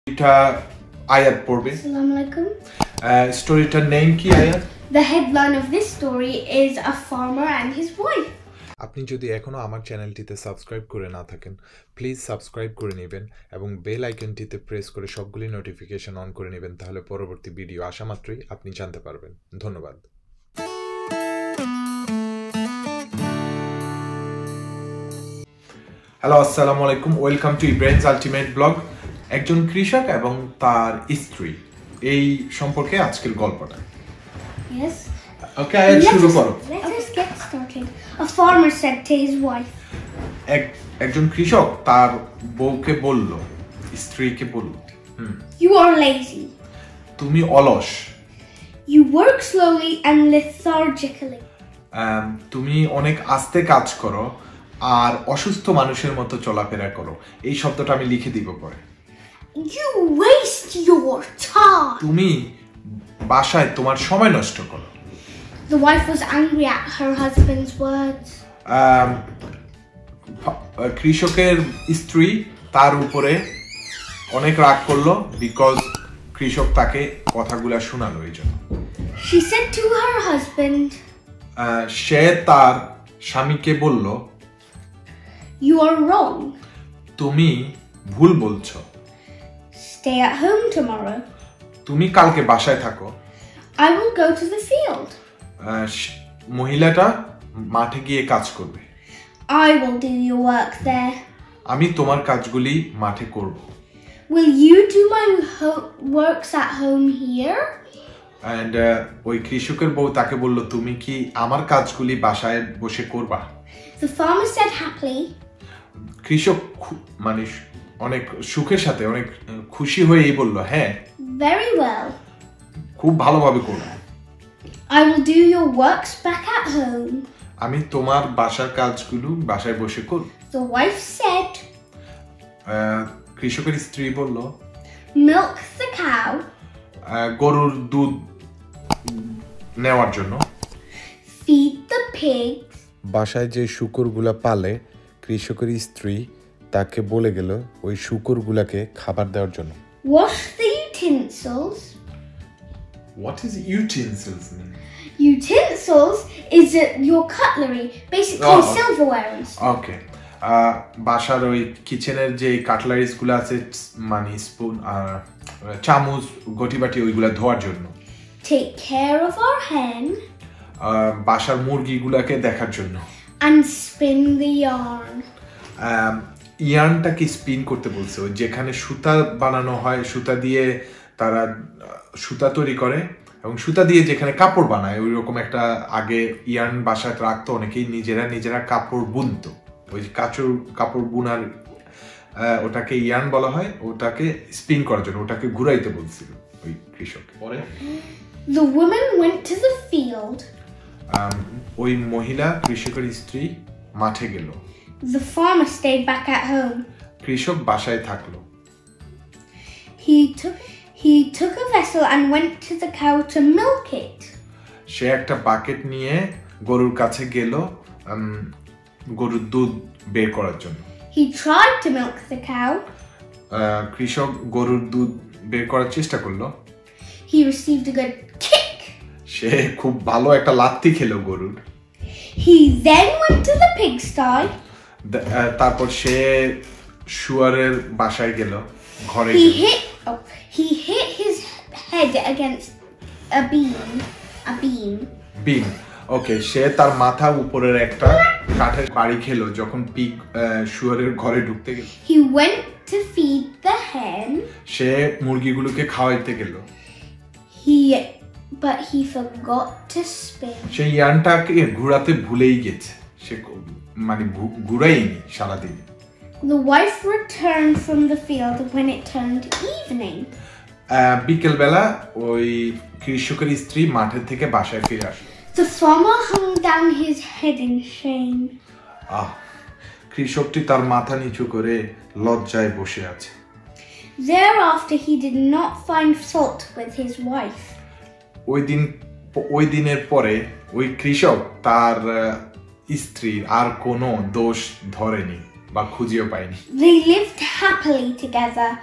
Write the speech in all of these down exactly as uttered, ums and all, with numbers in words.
এটা আয়াত পড়বে। Assalamu alaikum. স্টোরিটার নেম কি আয়াত? The headline of this story is a farmer and his wife. আপনি যদি এখনো আমার চ্যানেলটিতে সাবস্ক্রাইব করে না থাকেন প্লিজ সাবস্ক্রাইব করে নেবেন এবং বেল আইকনটিতে প্রেস করে সবগুলি নোটিফিকেশন অন করে নেবেন, তাহলে পরবর্তী ভিডিও আসা মাত্রই আপনি জানতে পারবেন। ধন্যবাদ। হ্যালো, আসসালামু আলাইকুম, welcome to Ibrahim's ultimate blog. একজন কৃষক এবং তার স্ত্রী, এই সম্পর্কে আজকের গল্পটা। Yes. ওকে, আয়াত শুরু করো। Let us get started. A farmer said to his wife, এক একজন কৃষক তার বউকে বলল, স্ত্রীকে বলল, "You are lazy. তুমি অলস, You work slowly and lethargically. তুমি অনেক আস্তে কাজ করো আর অসুস্থ মানুষের মতো চলাফেরা করো। এই শব্দটা আমি লিখে দিব পরে। You waste your time." তুমি বাসায় তোমার সময় নষ্ট করো। The wife was angry at her husband's words. কৃষকের স্ত্রী তার উপরে অনেক রাগ করলো, বিকজ কৃষক তাকে কথাগুলো শোনালো। এই জন্য She said to her husband, সে তার স্বামীকে বলল, "You are wrong. তুমি ভুল বলছো। Stay at home tomorrow. তুমি কালকে বাসায় থাকো। I will go to the field. মহিলাটা মাঠে গিয়ে কাজ করবে। I will do your work there. আমি তোমার কাজগুলি মাঠে করব। Will you do my ho- works at home here?" And ওই কৃষকের বউ তাকে বলল, তুমি কি আমার কাজগুলি বাসায় বসে করবা? The farmer said happily, কৃষক মানে অনেক সুখের সাথে, অনেক খুশি হয়েই বলল, হ্যাঁ, "Very well. খুব ভালোভাবে করব। I will do your works back at home." আমি তোমার বাসার কাজগুলো বাসায় বসে করব। The wife said, কৃষকের স্ত্রী বলল, "Milk the cow. গরুর দুধ নেওয়ার জন্য। Feed the pigs." বাসায় যে শূকরগুলা পালে কৃষকের স্ত্রী তাকে বলে গেল ওই শূকরগুলাকে খাবার দেওয়ার জন্য। "Wash the utensils." What is utensils mean? Utensils is uh, your cutlery, basically Oh. silverware and stuff. ওকে, বাসার ওই কিচেনের যে কাটলারিজ গুলো আছে, মানে স্পুন আর চামচ, গটিবাটি, ওইগুলা ধোয়ার জন্য। Take care of our hen. বাসার মুরগিগুলাকে দেখার জন্য। And spin the yarn. ইয়ার্নটাকে স্পিন করতে বলছে, ওই যেখানে সুতা বানানো হয়, সুতা দিয়ে তারা সুতা তৈরি করে এবং সুতা দিয়ে যেখানে কাপড় বানায়, ওই রকম একটা আগে ইয়ার্ন বাসায় রাখতো অনেকেই, নিজেরা নিজেরা কাপড় বুনতো। ওই কাচুর কাপড় বুনার ওটাকে ইয়ার্ন বলা হয়, ওটাকে স্পিন করার জন্য ওটাকে ঘুরাইতে বলছিল ওই কৃষক। পরে The woman went to the field. ওই মহিলা, কৃষকের স্ত্রী, মাঠে গেল। The farmer stayed back at home. কৃষক বাসায় থাকলো। He took he took a vessel and went to the cow to milk it. সে একটা বাকেট নিয়ে গরুর কাছে গেল গরুর দুধ বের করার জন্য। He tried to milk the cow. কৃষক গরুর দুধ বের করার চেষ্টা করলো। He received a good kick. সে খুব ভালো একটা লাথি খেলো গরুর। He then went to the pigsty. তারপর সে শুয়ারের বাসায় গেল, ঘরে He গেল। hit oh, he hit his head against a beam. A beam. বিম। ওকে, সে তার মাথা উপরের একটা কাঠের বাড়ি খেলো যখন পিগ শুয়ারের ঘরে ঢুকতে গেল। He went to feed the hen. সে মুরগিগুলোকে খাওয়াইতে গেল। He but he forgot to spin. সে ইয়ানটাকে ঘুরাতে ভুলেই গেছে, সে মানে ঘুরাইনি সারাদিন। The wife returned from the field when it turned evening. বিকেল বেলা ওই কৃষকের স্ত্রী মাঠের থেকে বাসায় ফিরে আসলো। The farmer hung down his head in shame. আহ, কৃষকটি তার মাথা নিচু করে লজ্জায় বসে আছে। Thereafter he did not find fault with his wife. ওই দিন ওই দিনের পরে ওই কৃষক তার স্ত্রীর আর কোনো দোষ ধরেনি বা খুঁজেও পায়নি। They lived happily together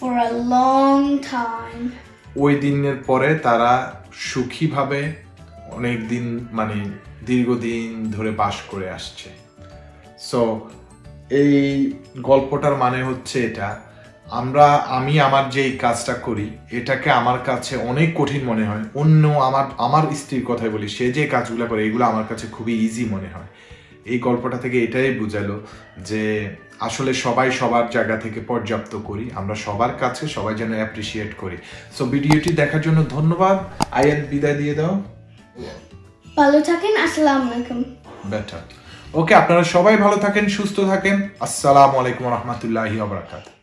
for a long time. ওই দিনের পরে তারা সুখীভাবে অনেক দিন মানে দীর্ঘদিন ধরে বাস করে আসছে। সো এই গল্পটার মানে হচ্ছে এটা, আমরা আমি আমার যে এই কাজটা করি এটাকে আমার কাছে অনেক কঠিন মনে হয়, অন্য আমার আমার স্ত্রীর কথাই বলি, সে যে কাজগুলো করে এগুলো আমার কাছে খুবই ইজি মনে হয়। এই গল্পটা থেকে এটাই বোঝালো যে আসলে সবাই সবার জায়গা থেকে পর্যাপ্ত করি, আমরা সবার কাছে সবাই যেন অ্যাপ্রিসিয়েট করি। সো ভিডিওটি দেখার জন্য ধন্যবাদ। আয়াত বিদায় দিয়ে দাও। ভালো থাকেন, আসসালামু আলাইকুম। বেটার। ওকে, আপনারা সবাই ভালো থাকেন, সুস্থ থাকেন। আসসালামু আলাইকুম ওয়া রাহমাতুল্লাহি ওয়া বারাকাতুহু।